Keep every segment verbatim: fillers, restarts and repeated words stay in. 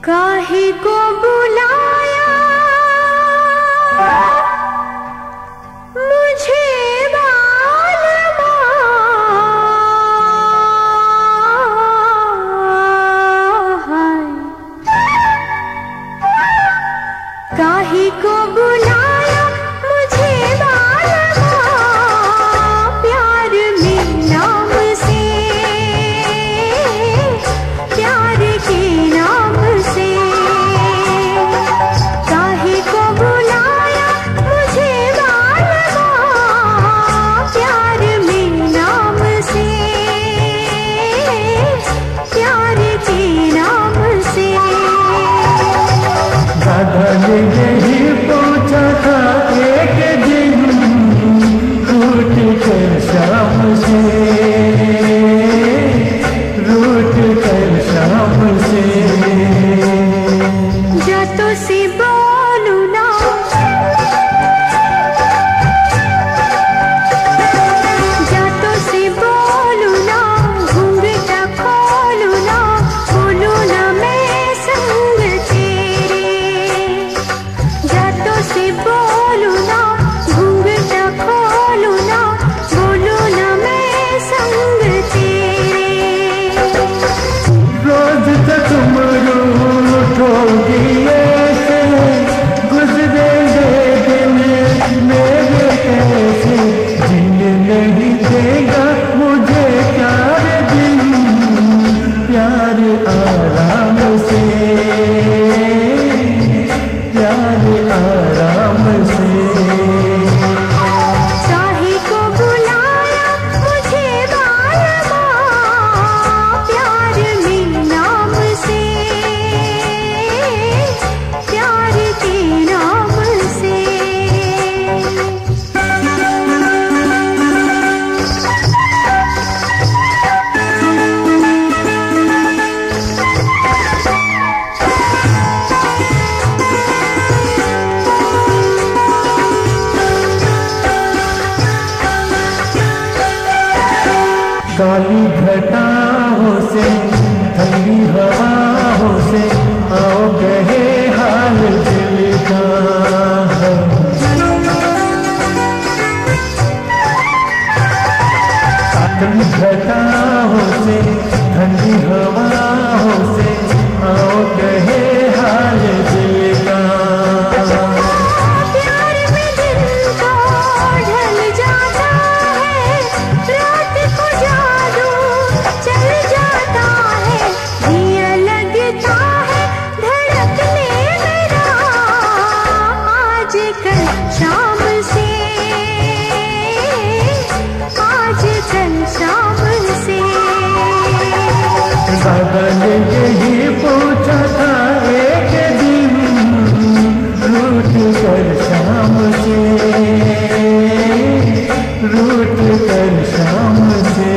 काहे को बुलाया मुझे बालमा, काहे को बुलाया मुझे बालमा, प्यार में नाम से, प्यार के नाम से। काहे को बुलाया मुझे बालमा, प्यार में नाम से, प्यार के नाम से। दादा ने यही पूछा था एक दिन रूठ कर शाम से, रूठ कर शाम से। जा तो से बोलू ना, जा तो से बोलू ना, घूंघटा खोलू ना, बोलू ना मैं संग तेरे। जा तो से बोलू ना, घूंघटा खोलू ना, बोलू ना मैं संग तेरे। रोज तक तुम रूठोगी ऐसे, गुजरेंगे दिन मेरे कैसे। जिन नहीं देगा मुझे प्यार दिन, प्यार आराम से, प्यार आराम से। काहे को बुलाया मुझे बालमा, प्यार में नाम से, प्यार के नाम से। काली घटाओं से ठंडी हवाओं से आओ कहे हाल दिल का। काली घटाओं से ठंडी हवाओं से आओ कहे हाल दिल का। प्यार में दिन को ढल जाता है, रात को जादू चल जाता है। दिया लगता है धड़कने मेरा, आज कल शाम से, आज कल शाम से। दादा ने यही पूछा था एक दिन रूठ कर शाम से, रूठ कर शाम से।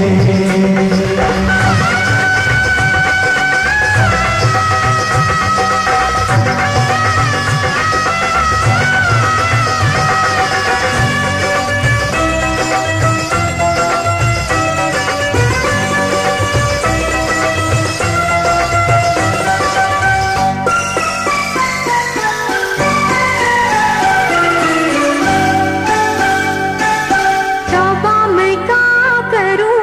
तौबा मैं क्या करूं,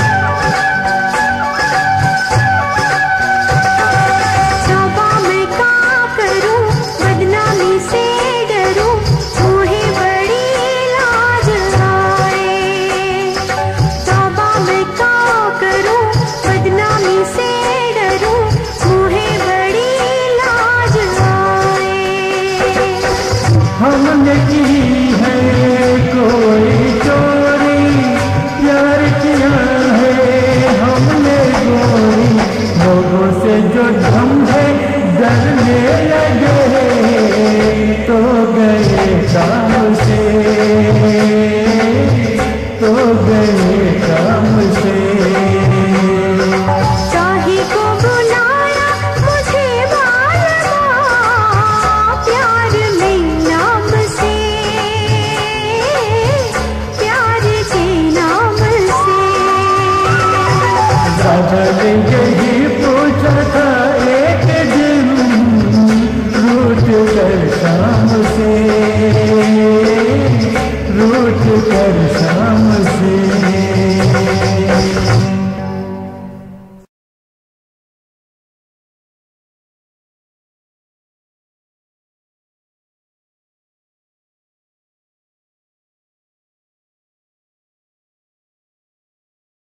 तौबा मैं क्या करूं, बदनामी से डरूं, मुझे बड़ी लाज आए। तौबा मैं क्या करूं, बदनामी से डरूं, मुझे बड़ी लाज आए। हमने की है कोई चोरी, प्यार किया है हमने गोरी। लोगों से जो हम है डरने लगे तो गए काम से, तो गए काम से। काहे को बुलाया मुझे बालमा, प्यार में नाम से, प्यार के नाम से। दादा ने यही पूछा था एक दिन शाम से, रूठ कर